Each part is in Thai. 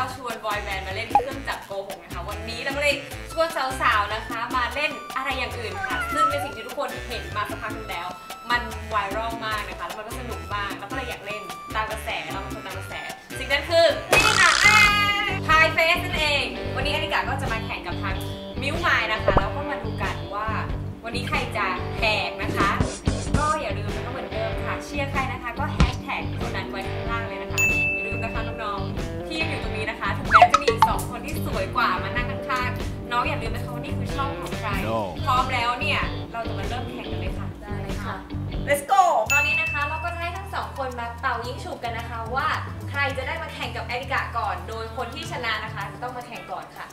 ชวนบอยแบนด์มาเล่นเครื่องจักรโกหกนะคะวันนี้เราก็เลยชวนสาวๆนะคะมาเล่นอะไรอย่างอื่นค่ะซึ่งเป็นสิ่งที่ทุกคนเห็นมาสักพักนึงแล้วมันไวรัลมากนะคะแล้วมันก็สนุกมากแล้วก็เลยอยากเล่นตามกระแสเราเป็นคนตามกระแสสิ่งนั้นคือนี่ค่ะทายเฟสนั่นเองวันนี้อนิกาก็จะมาแข่งกับทางมิวไมล์นะคะแล้วก็มาดูกันว่าวันนี้ใครจะแหกนะคะก็อย่าลืมนะคะเหมือนเดิมค่ะเชียร์ใครนะคะก็แฮชแท็กคนนั้นไว้ข้างล่างเลยนะคะอย่าลืมนะคะน้องๆที่อยู่ตรงนี้นะคะถึงแม้จะมีอีก2คนที่สวยกว่ามานั่งข้างๆน้องอย่าลืมนะคะว่านี่คือช่องของใครพร้อมแล้วเนี่ยเราจะมาเริ่มแข่งกันเลยค่ะได้เลยค่ะ Let's go ตอนนี้นะคะเราก็จะให้ทั้ง2คนมาเป่ายิงฉุบกันนะคะว่าใครจะได้มาแข่งกับแอริกาก่อนโดยคนที่ชนะนะคะจะต้องมาแข่งก่อนค่ะ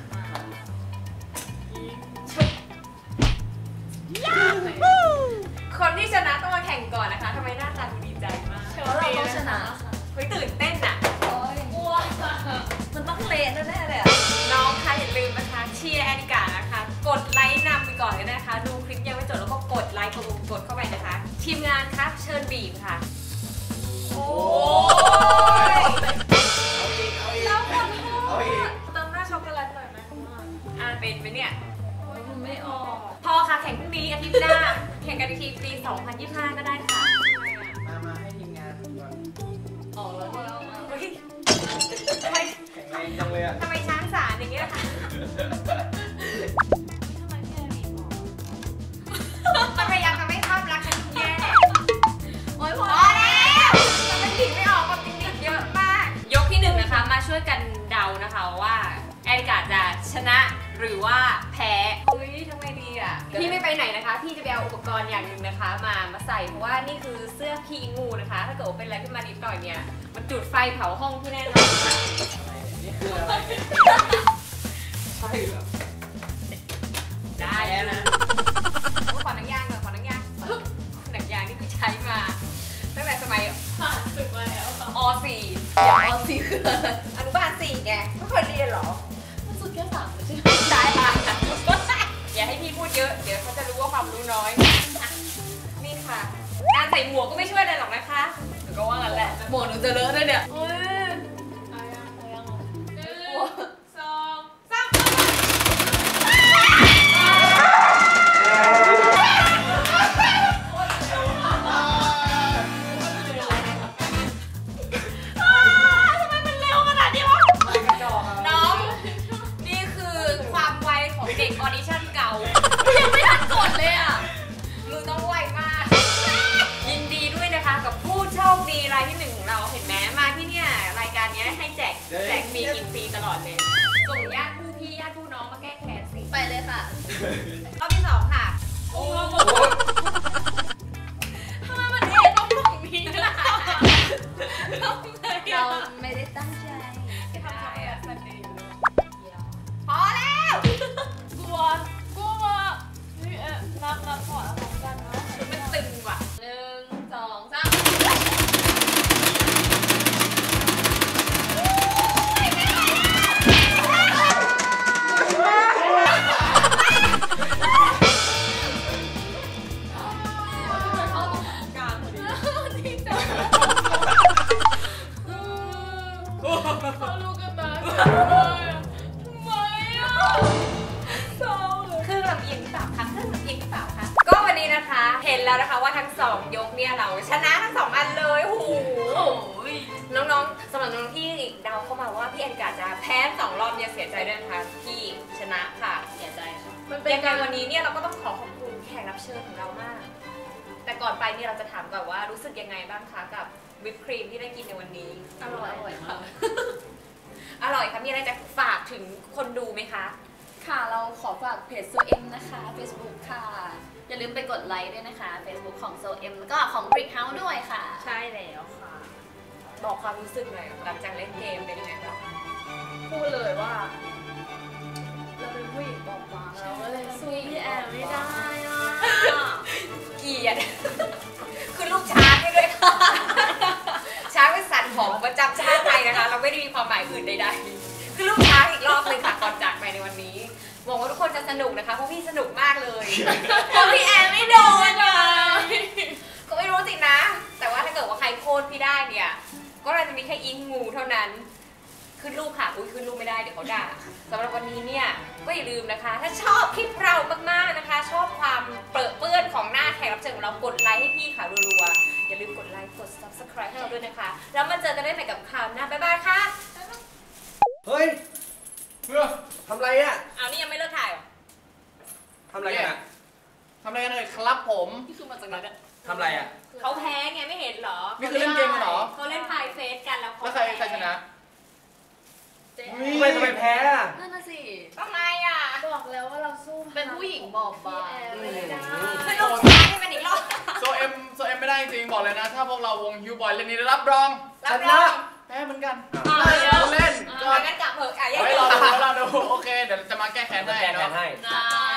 คนที่ชนะต้องมาแข่งก่อนนะคะทำไมหน้าตาดูดีใจมากเพราะเราต้องชนะค่ะเฮ้ยตื่นเต้นอ่ะกลัวมันต้องเละแน่ๆเลยอ่ะน้องคะอย่าลืมนะคะเชียร์แอนิกานะคะกดไลค์นำไปก่อนกันนะคะดูคลิปยังไม่จบแล้วก็กดไลค์กดเข้าไปนะคะทีมงานครับเชิญบีบค่ะโอ้ยแล้วคนเติมหน้าช็อกโกแลตหน่อยไหมเป็นไหมเนี่ยไม่ออกพอค่ะแข่งพรุ่งนี้อาทิตย์หน้าแข่งกันอีกทีปี 2025 ก็ได้ค่ะมาให้ทีมงานก่อนออกแล้วเฮ้ยแข็งแรงจังเลยอ่ะทำไมช้างสารอย่างเงี้ยค่ะพยายามทำให้ภาพลักษณ์ฉันแย่โอ๊ยพอแล้วทำไมถึงไม่ออกความจริงเยอะมากยกที่1นะคะมาช่วยกันเดานะคะว่าแอริกาจะชนะหรือว่าแพ้เฮ้ยทำไมดีอ่ะพี่ไม่ไปไหนนะคะพี่จะไปเอาอุปกรณ์อย่างหนึ่งนะคะมาใส่เพราะว่านี่คือเสื้อพีงูนะคะถ้าเกิดเป็นอะไรขึ้นมานิดหน่อยเนี่ยมันจุดไฟเผาห้องที่แน่นอนนี่คืออะไรใช่เหรอได้แล้วนะขอหนังยางหน่อยขอหนังยางหนังยางที่พี่ใช้มาตั้งแต่สมัยผ่านศึกมาแล้วอ.4 อ.4คืออนุบาล4ไงไม่เคยเรียนหรอมันสุดแค่3ไม่ใช่ได้ค่ะอย่าให้พี่พูดเยอะเดี๋ยวเขาจะรู้ว่าความรู้น้อยนี่ค่ะการใส่หมวกก็ไม่ช่วยอะไรหรอกนะคะหนูก็ว่างั้นแหละหมวกหนูจะเลอะด้วยเนี่ยเด็กออดิชั่นเก่ายังไม่ทันกดเลยอ่ะมือต้องไวมากยินดีด้วยนะคะกับผู้โชคดีรายที่1ของเราเห็นไหมมาที่เนี่ยรายการนี้ให้แจกฟรีกินฟรีตลอดเลยส่งญาติผู้พี่ญาติผู้น้องมาแก้แค้นสิไปเลยค่ะรอบที่2ค่ะโอ้ทำไมมันต้องฝั่งนี้ล่ะเราไม่ได้ตั้งใจทำไมอ่ะสันดีพอแล้วกลัวนี่นับก่อนพร้อมกันเนาะมันตึงว่ะ 1 2 3เขารู้กันมาก็วันนี้นะคะเห็นแล้วนะคะว่าทั้ง2ยกเนี่ยเราชนะทั้ง2อันเลยโอ้โหน้องๆสำหรับน้องที่เดาเข้ามาว่าพี่แอนิกาจะแพ้2รอบเนี่ยเสียใจด้วยนะคะที่ชนะค่ะเสียใจค่ะยังไงวันนี้เนี่ยเราก็ต้องขอบคุณแขกรับเชิญของเรามากแต่ก่อนไปนี่เราจะถามก่อนว่ารู้สึกยังไงบ้างคะกับวิปครีมที่ได้กินในวันนี้อร่อยมากอร่อยค่ะมีอะไรจะฝากถึงคนดูไหมคะค่ะเราขอฝากเพจโซเอ็มนะคะ Facebook ค่ะอย่าลืมไปกดไลค์ด้วยนะคะ Facebook ของโซเอ็มแล้วก็ของ Brick House ด้วยค่ะใช่แล้วค่ะบอกความรู้สึกหน่อยหลังจากเล่นเกมเป็นยังไงบ้างพูดเลยว่าเราเป็นผู้หญิงบอบบางเราก็เลยสู้พี่แอนไม่ได้เกลียดคือลูกช้างให้ด้วยค่ะช้างเป็นสัตว์ของประจำชาติไทยนะคะเราไม่ได้มีความหมายอื่นใดๆคือลูกช้างอีกรอบเลยค่ะก่อนจากไปในวันนี้หวังว่าทุกคนจะสนุกนะคะเพราะพี่สนุกมากเลยเพราะพี่แอนไม่โดนเลยก็ไม่รู้สินะแต่ว่าถ้าเกิดว่าใครโค่นพี่ได้เนี่ยก็เราจะมีแค่อิงงูเท่านั้นขึ้นรูปค่ะอุ้ยขึ้นรูปไม่ได้เดี๋ยวเขาด่าสำหรับวันนี้เนี่ยก็อย่าลืมนะคะ ถ้าชอบคลิปเรามากๆนะคะ ชอบความเปื้อนของหน้าแขกรับเชิญของเรากดไลค์ให้พี่ค่ะรัวๆอย่าลืมกดไลค์กด subscribe ให้เราด้วยนะคะแล้วมาเจอกันได้ใหม่กับข่าวหน้าบ๊ายบายค่ะเฮ้ยทำไรอ่ะเอานี่ยังไม่เลิกถ่ายเหรอทำไรอ่ะทำอะไรกันเลยครับผมนี่คือมาจากไหนเนี่ยทำไรอ่ะเขาแพ้ไงไม่เห็นเหรอนี่คือเล่นเกมกันเหรอเขาเล่นพายเฟสกันแล้วเขาแล้วใครชนะเจ๊อุ๊ยทำไมแพ้อ่ะนั่นน่ะสิทำไมอ่ะบอกแล้วว่าเราสู้เป็นผู้หญิงบอบบางไม่ได้สรุปแพ้ให้มันอีกรอบโซเอ็มไม่ได้จริงบอกเลยนะ ถ้าพวกเราวงฮิวบอยเล่นนี้รับรองรับรองแพ้เหมือนกันเดี๋ยวเล่นก็เอางั้นกลับเถอะอ่ะยังไว้ไม่รอรอดูโอเคเดี๋ยวจะมาแก้แค้นให้แก้แค้เนาะนให้ได้